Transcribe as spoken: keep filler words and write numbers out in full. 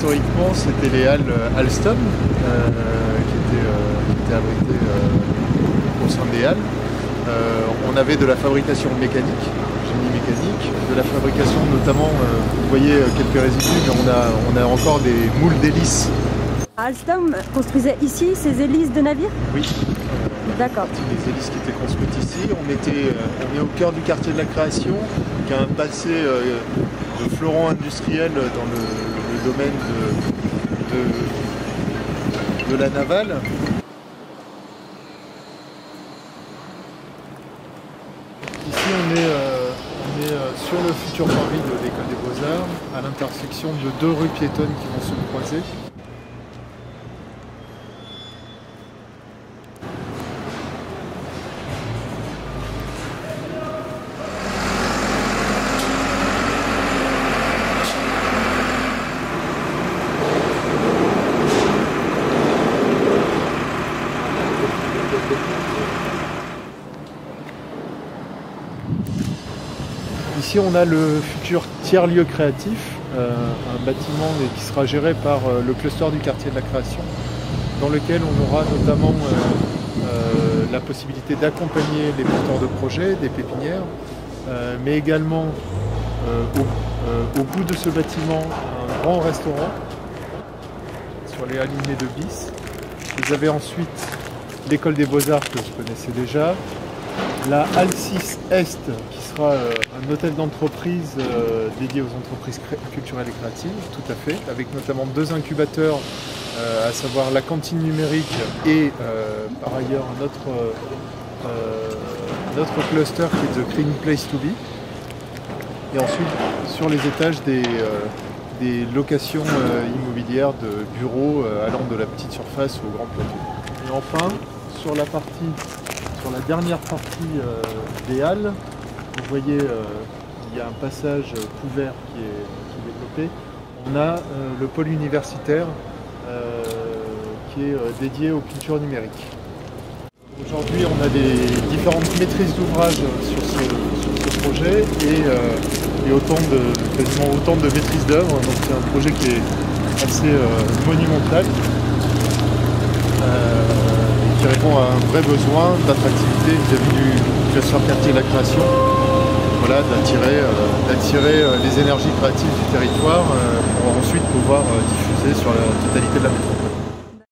historiquement, c'était les halles Alstom euh, qui, étaient, euh, qui étaient abritées euh, au sein des halles. Euh, on avait de la fabrication mécanique, génie mécanique, de la fabrication notamment, euh, vous voyez quelques résidus, mais on a, on a encore des moules d'hélices. Alstom construisait ici ses hélices de navires? Oui. D'accord. Les hélices qui étaient construites ici, on, était, on est au cœur du quartier de la création, qui a un passé euh, de fleuron industriel dans le, le domaine de, de, de la navale. Ici on est, euh, on est euh, sur le futur parvis de l'école des Beaux-Arts, à l'intersection de deux rues piétonnes qui vont se croiser. Ici on a le futur tiers-lieu créatif, euh, un bâtiment qui sera géré par euh, le cluster du quartier de la création, dans lequel on aura notamment euh, euh, la possibilité d'accompagner les porteurs de projets, des pépinières, euh, mais également euh, au, euh, au bout de ce bâtiment un grand restaurant sur les alignés de bis. Vous avez ensuite l'école des Beaux-Arts que vous connaissez déjà, la halle six Est qui sera euh, un hôtel d'entreprise euh, dédié aux entreprises culturelles et créatives, tout à fait, avec notamment deux incubateurs, euh, à savoir la cantine numérique et euh, par ailleurs un autre, euh, un autre cluster qui est The Clean Place to Be. Et ensuite sur les étages des, euh, des locations euh, immobilières de bureaux euh, allant de la petite surface au grand plateau. Et enfin sur la partie Sur la dernière partie euh, des halles, vous voyez euh, il y a un passage couvert qui est, qui est développé. On a euh, le pôle universitaire euh, qui est euh, dédié aux cultures numériques. Aujourd'hui on a des différentes maîtrises d'ouvrage sur ce, sur ce projet et, euh, et autant de, quasiment autant de maîtrises d'œuvre. Donc c'est un projet qui est assez euh, monumental. Euh, qui répond à un vrai besoin d'attractivité vis-à-vis du cluster quartier de la création, voilà, d'attirer euh, d'attirer euh, les énergies créatives du territoire euh, pour ensuite pouvoir euh, diffuser sur la totalité de la métropole.